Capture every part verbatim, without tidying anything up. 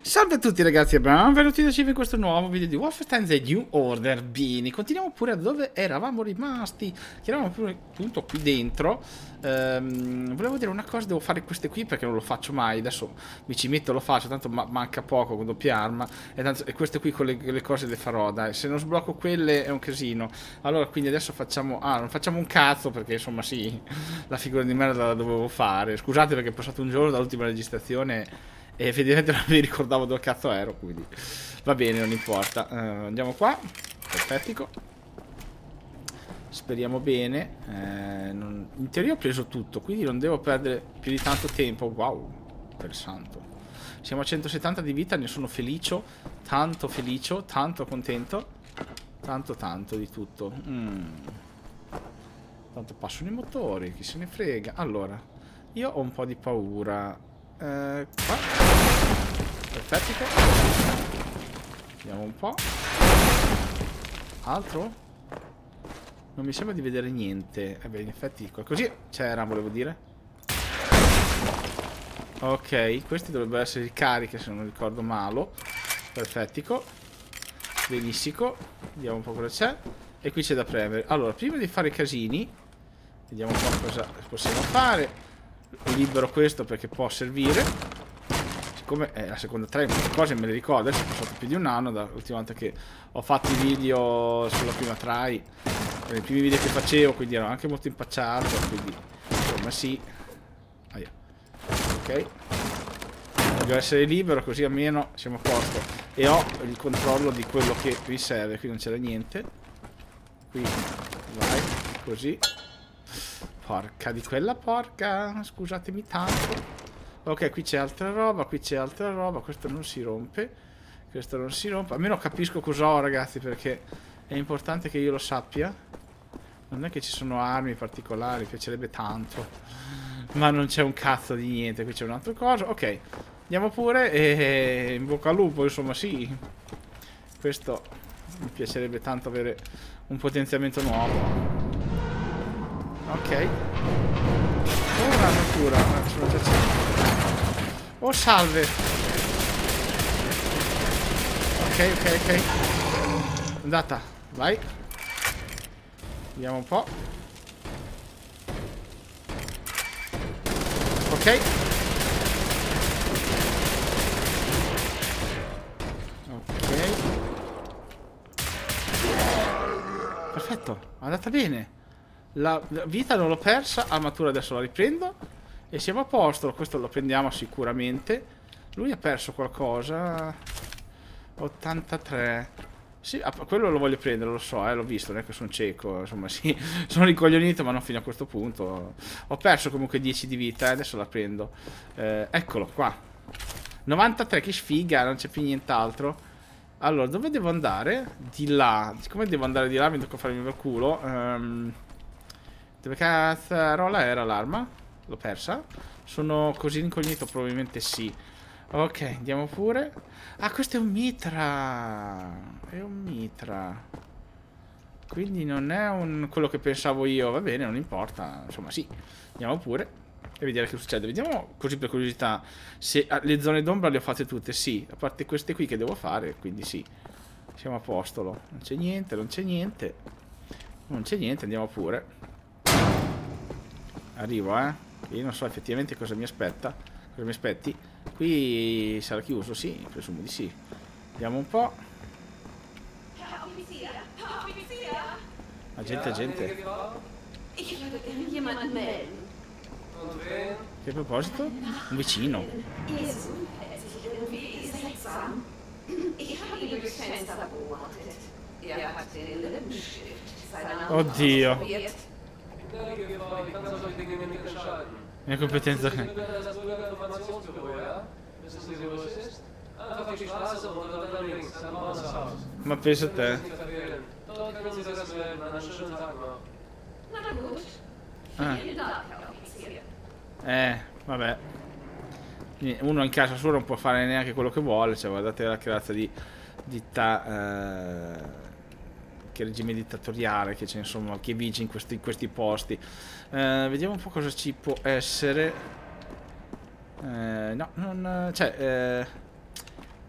Salve a tutti ragazzi e benvenuti in questo nuovo video di Wolfenstein The New Order. Bene, continuiamo pure da dove eravamo rimasti. Che eravamo pure appunto qui dentro. ehm, Volevo dire una cosa, devo fare queste qui perché non lo faccio mai. Adesso mi ci metto e lo faccio, tanto ma manca poco con doppia arma. E, tanto, e queste qui con le, le cose le farò, dai. Se non sblocco quelle è un casino. Allora quindi adesso facciamo... Ah, non facciamo un cazzo perché insomma sì, la figura di merda la dovevo fare. Scusate perché è passato un giorno dall'ultima registrazione e effettivamente non mi ricordavo dove cazzo ero, quindi va bene, non importa. uh, Andiamo qua. Perfettico. Speriamo bene. eh, non... In teoria ho preso tutto, quindi non devo perdere più di tanto tempo. Wow, per santo. Siamo a centosettanta di vita, ne sono felice. Tanto felice, tanto contento. Tanto tanto di tutto. mm. Tanto passano i motori, chi se ne frega. Allora, io ho un po' di paura. Eh, qua. Perfetto. Vediamo un po'. Altro? Non mi sembra di vedere niente. Eh beh, in effetti qualcosì c'era, volevo dire. Ok, questi dovrebbero essere ricariche se non ricordo male. Perfettico. Benissimo. Vediamo un po' cosa c'è. E qui c'è da premere. Allora, prima di fare i casini, vediamo un po' cosa possiamo fare. Libero questo perché può servire. Siccome è la seconda try, molte cose me le ricordo. Adesso è passato più di un anno dall'ultima volta che ho fatto i video sulla prima try, i primi video che facevo, quindi ero anche molto impacciato, quindi insomma sì. Aia. Ok, voglio essere libero così almeno siamo a posto e ho il controllo di quello che mi serve. Qui non c'era niente. Qui vai così. Porca di quella porca, scusatemi tanto. Ok, qui c'è altra roba, qui c'è altra roba. Questo non si rompe. Questo non si rompe. Almeno capisco cosa ho, ragazzi, perché è importante che io lo sappia. Non è che ci sono armi particolari, mi piacerebbe tanto. Ma non c'è un cazzo di niente. Qui c'è un'altra cosa. Ok, andiamo pure e in bocca al lupo, insomma, sì. Questo mi piacerebbe tanto avere un potenziamento nuovo. Ok. Oh, una natura. Sono già c'è. Oh, salve. Ok, ok, ok. Andata. Vai. Vediamo un po'. Ok. Ok. Perfetto. È andata bene. La vita non l'ho persa, armatura adesso la riprendo e siamo a posto. Questo lo prendiamo sicuramente. Lui ha perso qualcosa. ottantatré. Sì, quello lo voglio prendere, lo so, eh, l'ho visto, non è che sono cieco. Insomma, sì, sono ricoglionito, ma non fino a questo punto. Ho perso comunque dieci di vita, eh, adesso la prendo. eh, Eccolo qua. novantatré, che sfiga, non c'è più nient'altro. Allora, dove devo andare? Di là. Siccome devo andare di là mi tocca farmi il culo. um, Dove cazzarola era l'arma? L'ho persa? Sono così incognito? Probabilmente sì. Ok, andiamo pure. Ah, questo è un mitra. È un mitra. Quindi non è un quello che pensavo io. Va bene, non importa. Insomma, sì. Andiamo pure e vedere che succede. Vediamo così per curiosità se ah, le zone d'ombra le ho fatte tutte. Sì, a parte queste qui che devo fare. Quindi sì, siamo a posto. Non c'è niente, non c'è niente. Non c'è niente, andiamo pure. Arrivo, eh. Io non so effettivamente cosa mi aspetta. Cosa mi aspetti. Qui sarà chiuso, sì, presumo di sì. Vediamo un po'. Agente, agente. Che proposito? Un vicino. Oddio. Mia competenza. Ma pensa a te. Ah. Eh, vabbè. Uno in casa sua non può fare neanche quello che vuole. Cioè, guardate la razza di ditta. Eh... Che regime dittatoriale che c'è, insomma, che vige in questi, in questi posti. Eh, vediamo un po' cosa ci può essere. Eh, no, non... Cioè, eh,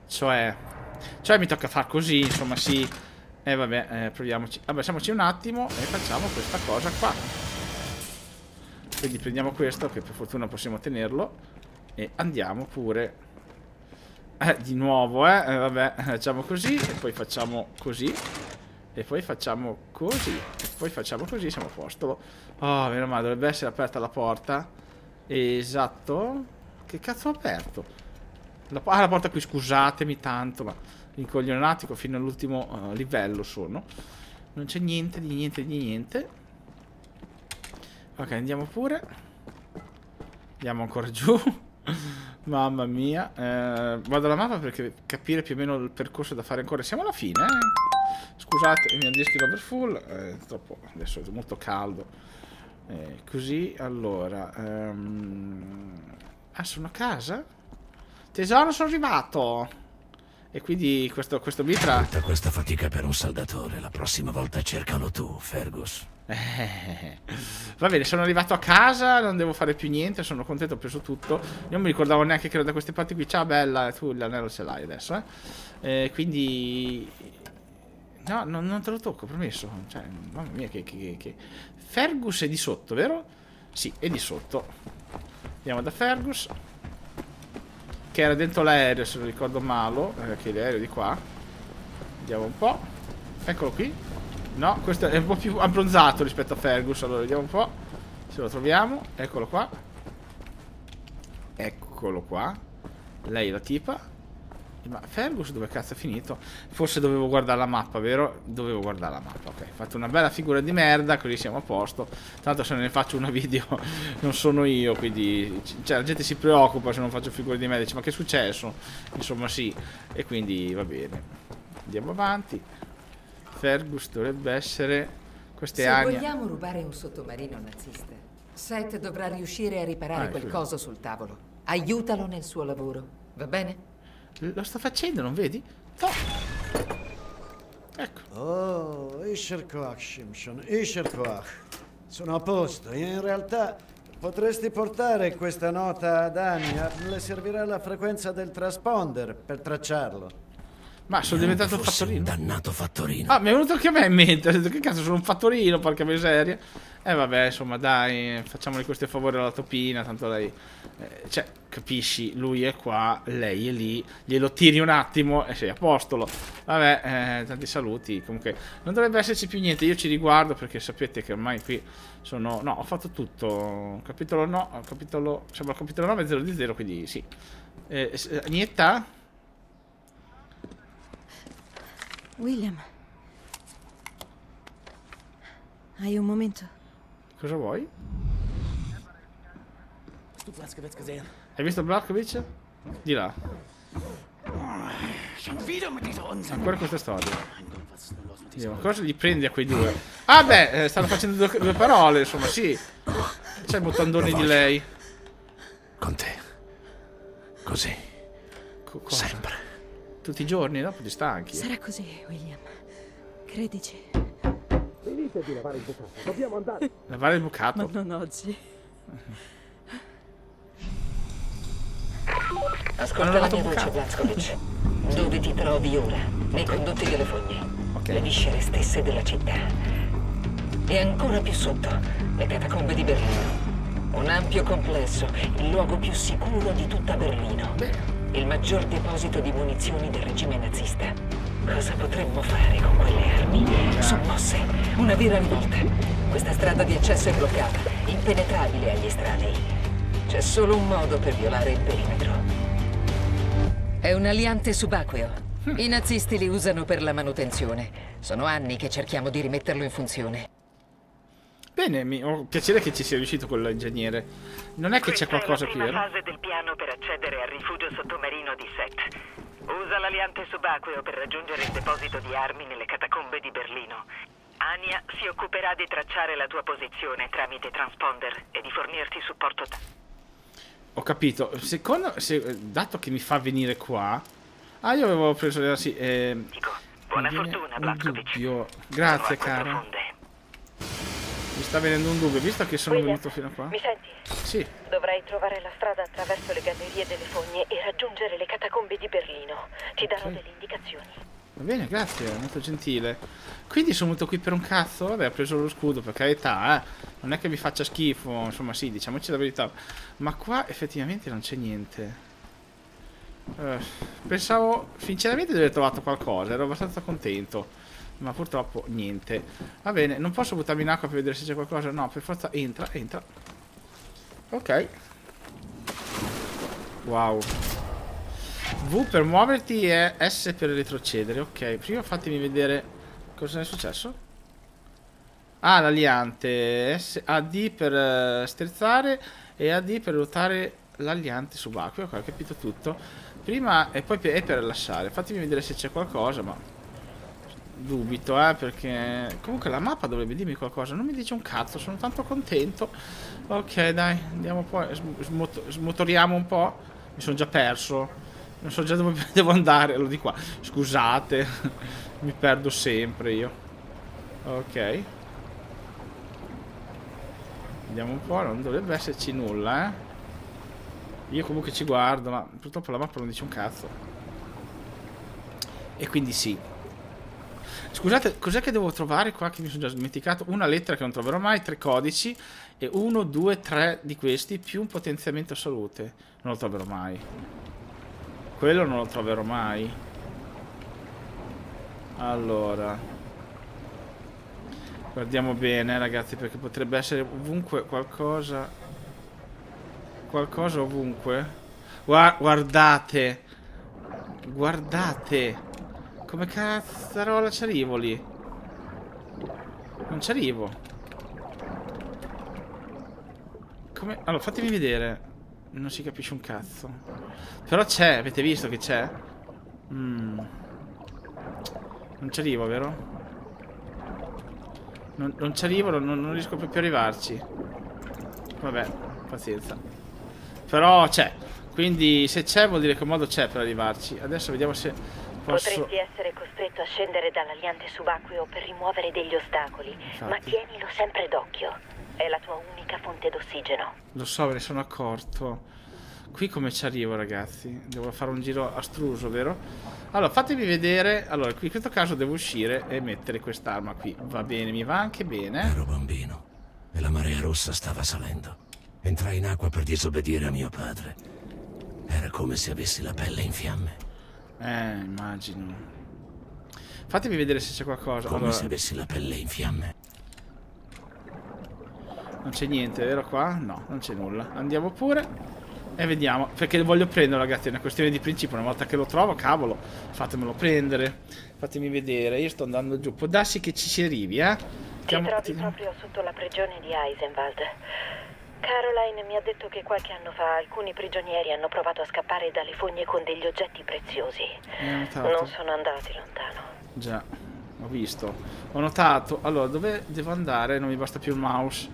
Cioè... Cioè mi tocca far così, insomma, sì. E eh, vabbè, eh, proviamoci. Abbassiamoci un attimo e facciamo questa cosa qua. Quindi prendiamo questo, che per fortuna possiamo tenerlo. E andiamo pure. Eh, di nuovo, eh. eh vabbè, facciamo così. E poi facciamo così. E poi facciamo così. E poi facciamo così, siamo a posto. Oh, meno male, dovrebbe essere aperta la porta. Esatto. Che cazzo ho aperto? La, ah, la porta qui, scusatemi tanto, ma incoglionatico fino all'ultimo uh, livello sono. Non c'è niente di niente di niente. Ok, andiamo pure. Andiamo ancora giù. Mamma mia. eh, Vado alla mappa perché capire più o meno il percorso da fare ancora. Siamo alla fine, eh? Scusate i miei dischi rover full, eh, troppo, adesso è molto caldo, eh, così. Allora um... ah, sono a casa? Tesoro, sono arrivato. E quindi questo, questo mitra... Tutta questa fatica per un saldatore. La prossima volta cercalo tu, Fergus. Eh, va bene, sono arrivato a casa, non devo fare più niente, sono contento, ho preso tutto. Io non mi ricordavo neanche che ero da queste parti qui. Ciao bella, tu l'anello ce l'hai adesso, eh? eh Quindi... No, no, non te lo tocco, promesso. Cioè, mamma mia, che, che, che... Fergus è di sotto, vero? Sì, è di sotto. Andiamo da Fergus, che era dentro l'aereo, se non ricordo male, eh, che è l'aereo di qua. Vediamo un po'. Eccolo qui. No, questo è un po' più abbronzato rispetto a Fergus. Allora, vediamo un po' se lo troviamo. Eccolo qua. Eccolo qua. Lei è la tipa. Ma Fergus dove cazzo è finito? Forse dovevo guardare la mappa, vero? Dovevo guardare la mappa, ok. Ho fatto una bella figura di merda, così siamo a posto. Tanto se ne faccio una video non sono io, quindi... Cioè la gente si preoccupa se non faccio figure di merda. Dice, ma che è successo? Insomma sì. E quindi va bene. Andiamo avanti. Fergus dovrebbe essere... Queste Se Anya... vogliamo rubare un sottomarino nazista, Seth dovrà riuscire a riparare ah, quel qui. coso sul tavolo. Aiutalo nel suo lavoro, va bene? Lo sto facendo, non vedi? No. Ecco. Oh, Isher Koach, Shimshon, Isher Koach. Sono a posto. In realtà potresti portare questa nota ad Anya. Le servirà la frequenza del transponder per tracciarlo. Ma sono diventato un fattorino. Un dannato fattorino. Ah, mi è venuto anche a me in mente. Ho detto, che cazzo, sono un fattorino, porca miseria. E eh, vabbè, insomma, dai, facciamogli questo favore alla topina. Tanto lei, eh, cioè, capisci, lui è qua, lei è lì. Glielo tiri un attimo e sei a postolo. Vabbè, eh, tanti saluti. Comunque, non dovrebbe esserci più niente. Io ci riguardo perché sapete che ormai qui sono... No, ho fatto tutto. Capitolo no, capitolo... Siamo al capitolo nove zero di zero, quindi sì. Eh, Nietta? William, hai un momento? Cosa vuoi? Hai visto Blazkowicz? Di là. Ancora questa storia. Vediamo, cosa gli prendi a quei due? Ah beh, eh, stanno facendo due, due parole, insomma, sì. C'è il bottandone di lei. Con te. Così. Co cosa? Sempre. Tutti i giorni, dopo ti stanchi. Sarà così, William. Credici. Finite di lavare il bucato, dobbiamo andare. Lavare il bucato? Ma non oggi. Ascolta la mia voce, Blazkowicz. Dove ti trovi ora? Nei condotti delle fogne. Ok. Le viscere stesse della città. E ancora più sotto, le catacombe di Berlino. Un ampio complesso, il luogo più sicuro di tutta Berlino. Beh. Il maggior deposito di munizioni del regime nazista. Cosa potremmo fare con quelle armi? Sommosse, una vera rivolta. Questa strada di accesso è bloccata, impenetrabile agli estranei. C'è solo un modo per violare il perimetro. È un aliante subacqueo. I nazisti li usano per la manutenzione. Sono anni che cerchiamo di rimetterlo in funzione. Bene, mi ho piacere che ci sia riuscito con l'ingegnere. Non è che c'è qualcosa qui, vero? Questa è la prima fase del piano per accedere al rifugio sottomarino di Seth. Usa l'aliante subacqueo per raggiungere il deposito di armi nelle catacombe di Berlino. Anya si occuperà di tracciare la tua posizione tramite transponder e di fornirti supporto. Ho capito. Secondo... Se, dato che mi fa venire qua... Ah, io avevo preso... Sì, eh, Dico, buona mi viene fortuna, un Blazkowicz. dubbio. Grazie, Sono acque cara. profonde. Mi sta venendo un dubbio, visto che sono William, venuto fino a qua. Mi senti? Sì. Dovrai trovare la strada attraverso le gallerie delle fogne e raggiungere le catacombe di Berlino. Ti darò Ok. delle indicazioni. Va bene, grazie, molto gentile. Quindi sono venuto qui per un cazzo? Vabbè, ho preso lo scudo, per carità, eh. Non è che mi faccia schifo, insomma sì, diciamoci la verità. Ma qua effettivamente non c'è niente. Eh, pensavo sinceramente di aver trovato qualcosa, ero abbastanza contento. Ma purtroppo niente. Va bene, non posso buttarmi in acqua per vedere se c'è qualcosa. No, per forza entra, entra. Ok. Wow. V per muoverti e S per retrocedere. Ok, prima fatemi vedere cosa è successo. Ah, l'aliante. S A D per uh, sterzare e A D per ruotare l'aliante subacqueo. Ok, ho capito tutto. Prima e poi per, e per lasciare. Fatemi vedere se c'è qualcosa, ma dubito, eh, perché comunque la mappa dovrebbe dirmi qualcosa. Non mi dice un cazzo, sono tanto contento. Ok, dai, andiamo poi. Smot smotoriamo un po'. Mi sono già perso. Non so già dove devo andare, lo di qua. Scusate, mi perdo sempre io. Ok. Vediamo un po', non dovrebbe esserci nulla, eh. Io comunque ci guardo, ma purtroppo la mappa non dice un cazzo. E quindi sì. Scusate, cos'è che devo trovare qua che mi sono già dimenticato? Una lettera che non troverò mai, tre codici e uno, due, tre di questi più un potenziamento salute. Non lo troverò mai. Quello non lo troverò mai. Allora, guardiamo bene, ragazzi, perché potrebbe essere ovunque qualcosa. Qualcosa ovunque. Gua- guardate. Guardate. Come cazzarola ci arrivo lì? Non ci arrivo. Come? Allora, fatemi vedere. Non si capisce un cazzo. Però c'è, avete visto che c'è? Mm. Non ci arrivo, vero? Non, non ci arrivo, non, non riesco proprio a arrivarci. Vabbè, pazienza. Però c'è. Quindi se c'è vuol dire che un modo c'è per arrivarci. Adesso vediamo se posso... Potresti essere costretto a scendere dall'aliante subacqueo per rimuovere degli ostacoli, Infatti. ma tienilo sempre d'occhio. È la tua unica fonte d'ossigeno. Lo so, me ne sono accorto. Qui come ci arrivo, ragazzi? Devo fare un giro astruso, vero? Allora, fatemi vedere. Allora, qui in questo caso devo uscire e mettere quest'arma qui. Va bene, mi va anche bene. Ero bambino e la marea rossa stava salendo. Entrai in acqua per disobbedire a mio padre. Era come se avessi la pelle in fiamme. Eh, immagino. Fatemi vedere se c'è qualcosa. Come Allora, se avessi la pelle in fiamme. non c'è niente, vero qua? No, non c'è nulla. Andiamo pure e vediamo. Perché voglio prenderlo, ragazzi. È una questione di principio. Una volta che lo trovo, cavolo, fatemelo prendere. Fatemi vedere. Io sto andando giù. Può darsi che ci si arrivi, eh? Ti Andiamo- trovi proprio sotto la prigione di Eisenwald. Caroline mi ha detto che qualche anno fa alcuni prigionieri hanno provato a scappare dalle fogne con degli oggetti preziosi. Eh, ho notato. Non sono andati lontano. Già, ho visto. Ho notato. Allora, dove devo andare? Non mi basta più il mouse.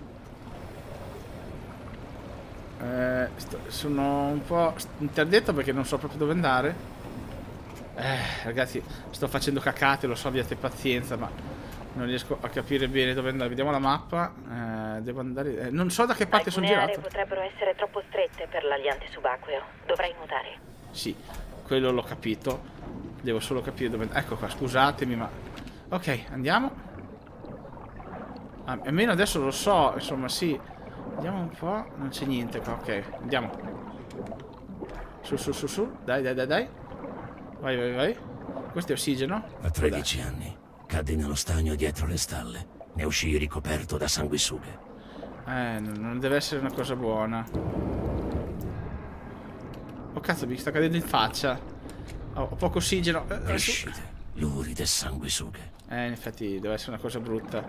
Eh, sto- sono un po' interdetto perché non so proprio dove andare. Eh, ragazzi, sto facendo cacate, lo so, abbiate pazienza, ma non riesco a capire bene dove andare. Vediamo la mappa. Eh, devo andare... eh, non so da che parte sono Alcune aree girato. potrebbero essere troppo strette per l'aliante subacqueo. Dovrai nuotare. Sì, quello l'ho capito. Devo solo capire dove... Ecco qua, scusatemi, ma... Ok, andiamo. Ah, almeno adesso lo so, insomma, sì. Andiamo un po'. Non c'è niente qua, ok. Andiamo. Su, su, su, su. Dai, dai, dai, dai. Vai, vai, vai. Questo è ossigeno. A tredici anni caddi nello stagno dietro le stalle. Ne uscii ricoperto da sanguisughe. Eh, non non deve essere una cosa buona. Oh cazzo, mi sta cadendo in faccia. Ho ho poco ossigeno. Eh, eh, su. Escite, luride sanguisughe. Eh, in effetti deve essere una cosa brutta.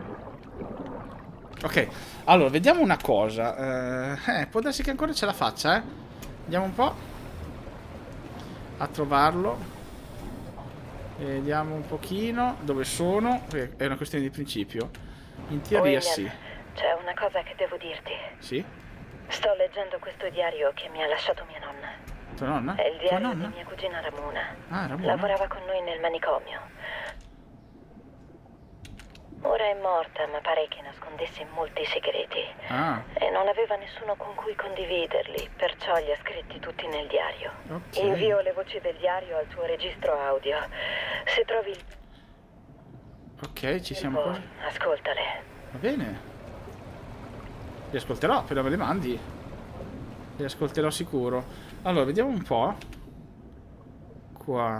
Ok, allora, vediamo una cosa. Eh, eh, può darsi che ancora ce la faccia, eh. Andiamo un po' a trovarlo. Vediamo un pochino dove sono. Perché è una questione di principio. In teoria William, sì. c'è una cosa che devo dirti. Sì? Sto leggendo questo diario che mi ha lasciato mia nonna. Tua nonna? È il Tua diario nonna? di mia cugina Ramona. Ah, Ramona. Lavorava con noi nel manicomio. Ora è morta, ma pare che nascondesse molti segreti. Ah. E non aveva nessuno con cui condividerli, perciò li ha scritti tutti nel diario. Okay. Invio le voci del diario al tuo registro audio. Se trovi il... Ok, ci siamo Oh, quasi. ascoltale. Va bene. Li ascolterò appena me le mandi. Li ascolterò sicuro. Allora, vediamo un po'. Qua.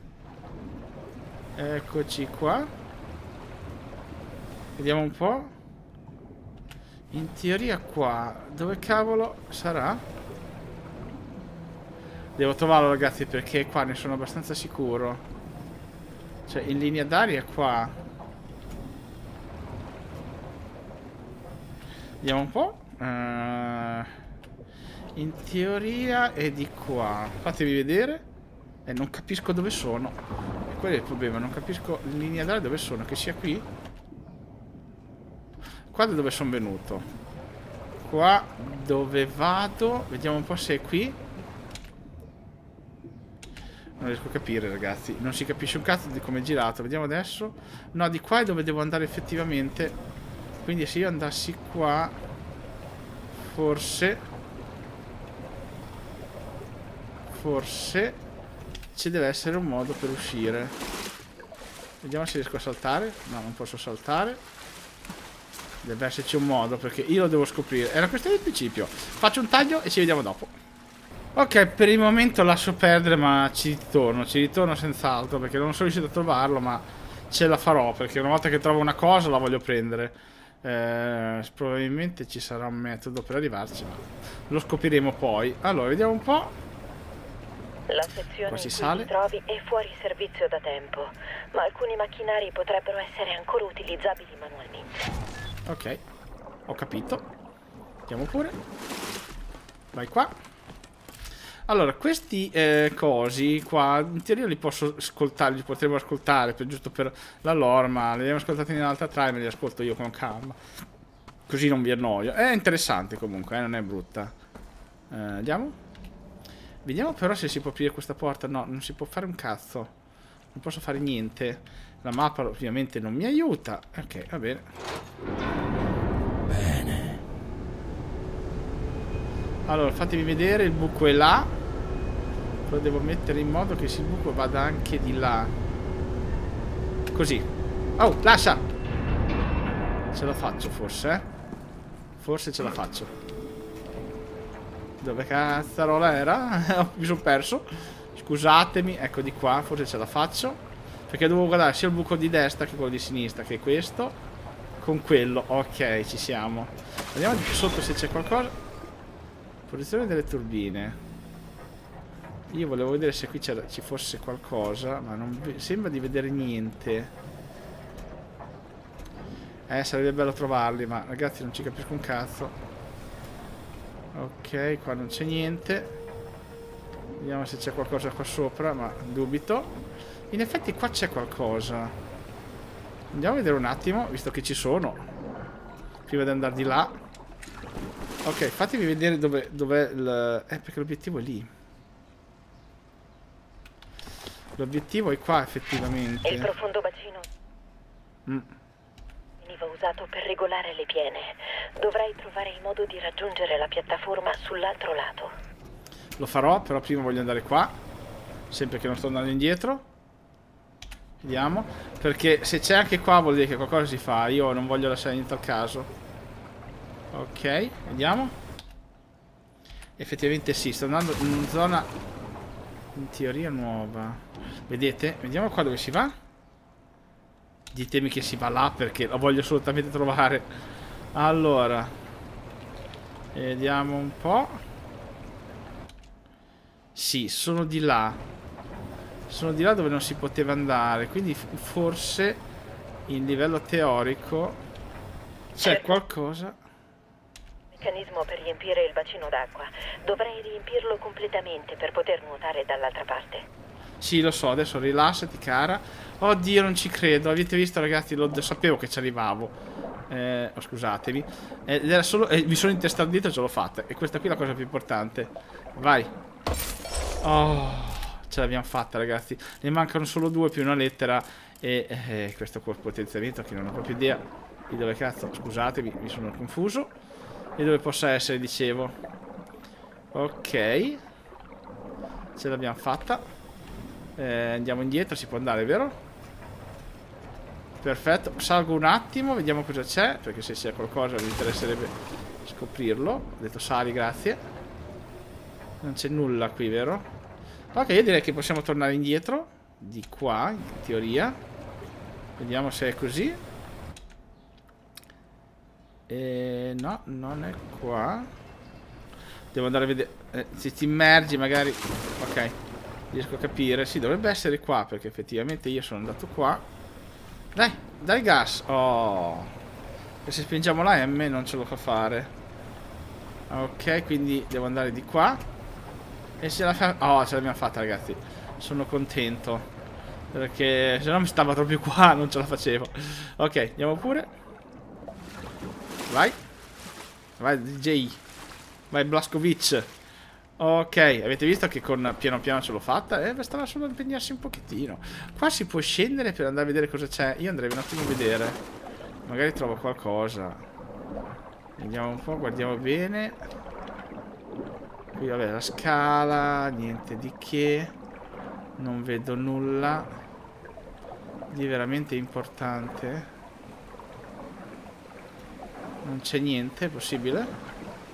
Eccoci qua. Vediamo un po'. In teoria qua. Dove cavolo sarà? Devo trovarlo, ragazzi, perché qua ne sono abbastanza sicuro. Cioè, in linea d'aria qua. Vediamo un po'. Uh, in teoria è di qua. Fatemi vedere. E eh, non capisco dove sono. E quello è il problema. Non capisco in linea d'aria dove sono. Che sia qui. Qua da dove sono venuto. Qua dove vado. Vediamo un po' se è qui. Non riesco a capire, ragazzi. Non si capisce un cazzo di come è girato. Vediamo adesso. No, di qua è dove devo andare effettivamente. Quindi se io andassi qua, forse Forse ci deve essere un modo per uscire. Vediamo se riesco a saltare. No, non posso saltare. Deve esserci un modo, perché io lo devo scoprire. È una questione del principio. Faccio un taglio e ci vediamo dopo. Ok, per il momento lascio perdere, ma ci ritorno. Ci ritorno senz'altro, perché non sono riuscito a trovarlo, ma ce la farò, perché una volta che trovo una cosa la voglio prendere. Eh, probabilmente ci sarà un metodo per arrivarci, ma lo scopriremo poi. Allora, vediamo un po'. La sezione Qua si in cui sale. ti trovi è fuori servizio da tempo, ma alcuni macchinari potrebbero essere ancora utilizzabili manualmente. Ok, ho capito. Andiamo pure. Vai qua. Allora, questi eh, cosi qua, in teoria li posso ascoltare, li potremmo ascoltare, per, giusto per la lore, ma li abbiamo ascoltati nell'altra trama, me li ascolto io con calma. Così non vi annoio. È interessante comunque, eh, non è brutta. Eh, andiamo. Vediamo però se si può aprire questa porta. No, non si può fare un cazzo. Non posso fare niente. La mappa ovviamente non mi aiuta. Ok, va bene. Bene. Allora, fatemi vedere, il buco è là. Lo devo mettere in modo che il buco vada anche di là. Così. Oh, lascia! Ce la faccio forse, eh? Forse ce la faccio. Dove cazzarola era? Mi sono perso. Scusatemi, ecco di qua, forse ce la faccio. Perché devo guardare sia il buco di destra che quello di sinistra, che questo con quello. Ok, ci siamo. Vediamo di più sotto se c'è qualcosa. Posizione delle turbine. Io volevo vedere se qui ci fosse qualcosa, ma non sembra di vedere niente. Eh, sarebbe bello trovarli, ma ragazzi non ci capisco un cazzo. Ok, qua non c'è niente. Vediamo se c'è qualcosa qua sopra, ma dubito. In effetti qua c'è qualcosa. Andiamo a vedere un attimo, visto che ci sono. Prima di andare di là. Ok, fatemi vedere dove dov'è il... Eh, perché l'obiettivo è lì. L'obiettivo è qua, effettivamente. Il profondo bacino Mm. veniva usato per regolare le piene. Dovrai trovare il modo di raggiungere la piattaforma sull'altro lato. Lo farò, però prima voglio andare qua. Sempre che non sto andando indietro. Vediamo. Perché se c'è anche qua vuol dire che qualcosa si fa. Io non voglio lasciare niente al caso. Ok, vediamo. Effettivamente sì, sto andando in una zona in teoria nuova. Vedete? Vediamo qua dove si va. Ditemi che si va là, perché la voglio assolutamente trovare. Allora, vediamo un po'. Sì, sono di là. Sono di là dove non si poteva andare. Quindi forse in livello teorico c'è qualcosa. Meccanismo per riempire il bacino d'acqua. Dovrai riempirlo completamente per poter nuotare dall'altra parte. Sì, lo so, adesso rilassati, cara. Oddio, non ci credo. Avete visto, ragazzi? Lo sapevo che ci arrivavo. Eh, oh, scusatemi. Ed era solo. Eh, mi sono intestardito e ce l'ho fatta. E questa qui è la cosa più importante. Vai. Oh, ce l'abbiamo fatta, ragazzi. Ne mancano solo due più una lettera. E eh, questo potenziamento che non ho proprio idea di dove cazzo, scusatemi, mi sono confuso. E dove possa essere, dicevo. Ok, ce l'abbiamo fatta. eh, Andiamo indietro, si può andare, vero? Perfetto, salgo un attimo, vediamo cosa c'è, perché se c'è qualcosa mi interesserebbe scoprirlo. Ho detto sali, grazie. Non c'è nulla qui, vero? Ok, io direi che possiamo tornare indietro. Di qua, in teoria. Vediamo se è così. E no, non è qua. Devo andare a vedere. eh, Se ti immergi magari. Ok, riesco a capire. Sì, dovrebbe essere qua, perché effettivamente io sono andato qua. Dai, dai gas. Oh, e se spingiamo la M non ce lo fa fare. Ok, quindi devo andare di qua. E ce la fa. Oh, ce l'abbiamo fatta, ragazzi. Sono contento, perché se no mi stava proprio qua, non ce la facevo. Ok, andiamo pure. Vai. Vai D J. Vai Blaskovic. Ok, avete visto che con piano piano ce l'ho fatta? Eh, bastava solo impegnarsi un pochettino. Qua si può scendere per andare a vedere cosa c'è. Io andrei un attimo a vedere. Magari trovo qualcosa. Vediamo un po', guardiamo bene. Qui vabbè la scala, niente di che. Non vedo nulla di veramente importante. Non c'è niente, è possibile?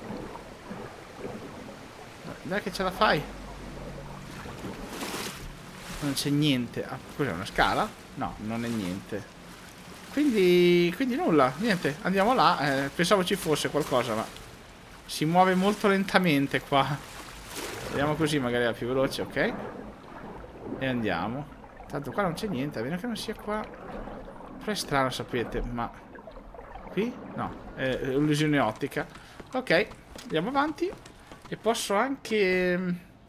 Dai che ce la fai. Non c'è niente. Ah, cos'è, una scala? No, non è niente. Quindi, quindi nulla, niente. Andiamo là. eh, Pensavo ci fosse qualcosa, ma si muove molto lentamente qua. Vediamo così, magari è più veloce, ok. E andiamo. Tanto qua non c'è niente, a meno che non sia qua. Però è strano, sapete, ma qui? No, è illusione ottica. Ok, andiamo avanti. E posso anche...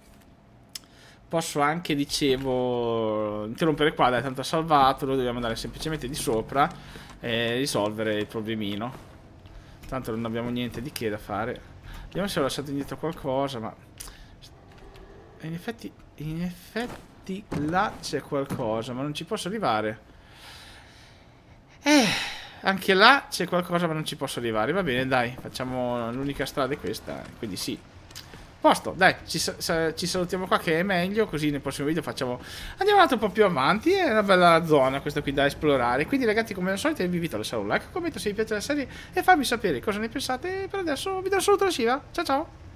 Posso anche, dicevo, interrompere qua, dai, tanto ha salvato. Noi dobbiamo andare semplicemente di sopra e risolvere il problemino. Tanto non abbiamo niente di che da fare. Vediamo se ho lasciato indietro qualcosa, ma... In effetti... In effetti là c'è qualcosa, ma non ci posso arrivare. Eh... Anche là c'è qualcosa, ma non ci posso arrivare. Va bene, dai, facciamo... L'unica strada è questa, quindi sì. Posto, dai, ci, sa ci salutiamo qua che è meglio, così nel prossimo video facciamo... Andiamo un altro po' più avanti, è una bella zona questa qui da esplorare. Quindi ragazzi, come al solito vi invito a lasciare un like, un commento se vi piace la serie e farmi sapere cosa ne pensate. Per adesso vi do un saluto da Shiva, ciao ciao!